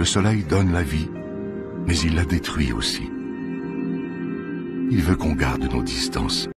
Le soleil donne la vie, mais il la détruit aussi. Il veut qu'on garde nos distances.